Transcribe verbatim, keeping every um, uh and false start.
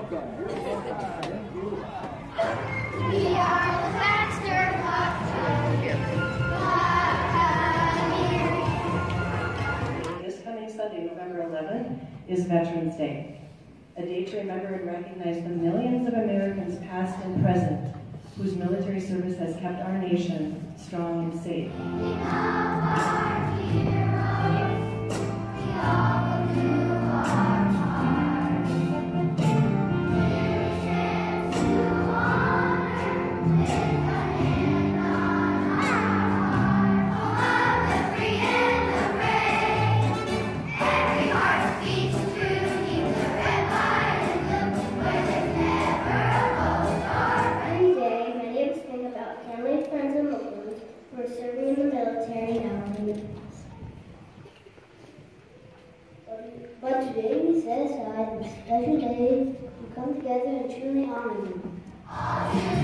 welcome. Thank you. We are the Baxter Buccaneers. This coming Sunday, November eleventh, is Veterans Day, a day to remember and recognize the millions of Americans past and present whose military service has kept our nation strong and safe. We love our heroes. We all do our part. Here stands to honor with a hand on our heart. Of the free and the brave, every heart beats true. Keep the red light and look where there's never a lost star. Every day, many of us think about family, friends, and loved ones who are serving in the military now in the past. But today we set aside this special day to come together and truly honor them.